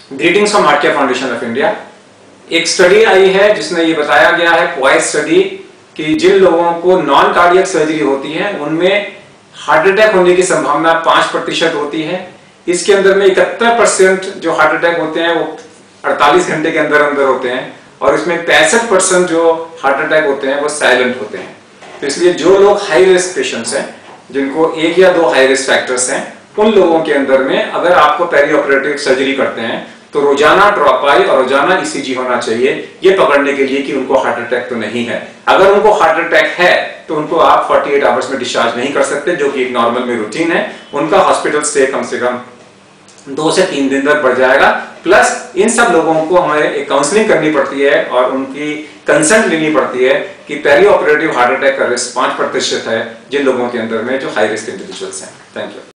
Greetings from heart care foundation of India. एक study आई है जिसमें ये बताया गया है, क्वाइट स्टडी, कि जिन लोगों को नॉन कार्डियक सर्जरी होती है उनमें हार्ट अटैक होने की संभावना 5% होती है। इसके अंदर में 71% जो हार्ट अटैक होते हैं वो 48 घंटे के अंदर अंदर होते हैं, और इसमें 65% जो हार्ट अटैक होते हैं वो साइलेंट होते हैं। तो इसलिए जो लोग हाई रिस्क पेशेंट्स हैं, जिनको 1 या 2 हाई रिस्क फैक्टर्स हैं, उन लोगों के अंदर में अगर आपको पेरी ऑपरेटिव सर्जरी करते हैं तो रोजाना ड्रॉप आई और रोजाना ईसीजी होना चाहिए, ये पकड़ने के लिए कि उनको हार्ट अटैक तो नहीं है। अगर उनको हार्ट अटैक है तो उनको आप 48 आवर्स में डिस्चार्ज नहीं कर सकते, जो कि एक नॉर्मल में रूटीन है। उनका हॉस्पिटल स्टे कम से कम 2 से 3 दिन तक बढ़ जाएगा। प्लस इन सब लोगों को हमें एक काउंसलिंग करनी पड़ती है और उनकी कंसेंट लेनी पड़ती है कि पेरी ऑपरेटिव हार्ट अटैक का रिस्क 5% है जिन लोगों के अंदर में जो हाई रिस्क इंडिविजुअल्स हैं। Thank you.